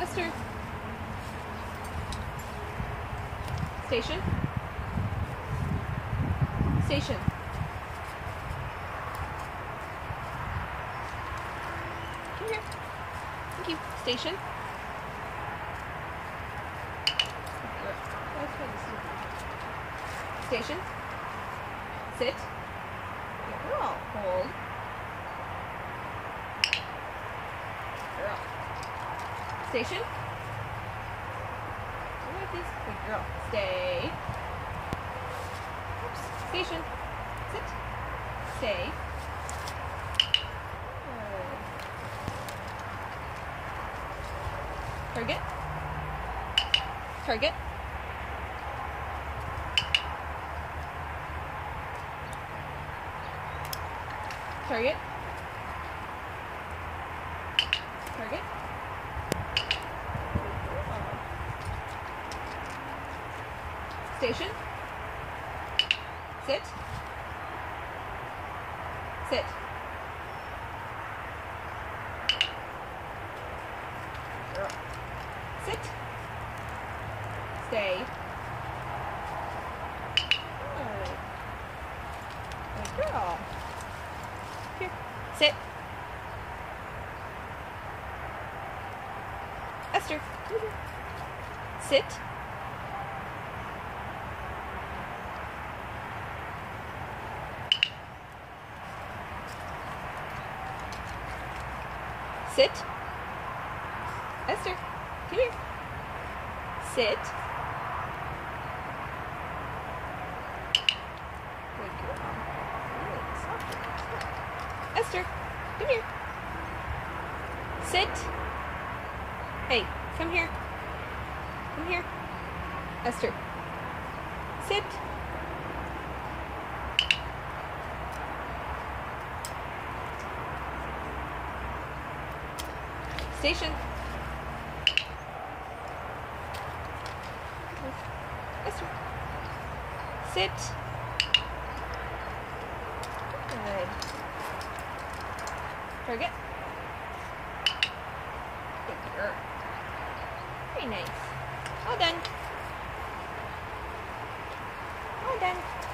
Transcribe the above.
Esther. Station. Station. Come here. Thank you. Station. Station. Sit. Good girl. Hold. Girl. Station. Look at these. Good girl. Stay. Oops. Station. Sit. Stay. Good. Target. Target. Target. Target. Station. Sit. Sit. Girl. Sit. Stay. Good. Good girl. Here. Sit. Esther. Come here. Sit. Sit. Esther, come here. Sit. Good girl. Really soft. Esther, come here. Sit. Hey, come here. Come here. Esther. Sit. Station. Esther. Sit. Good. Target. Good girl. Very nice. All done. All done.